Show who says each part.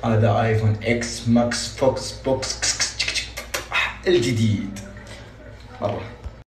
Speaker 1: هذا ايفون اكس ماكس فوكس بوكس الجديد مرة.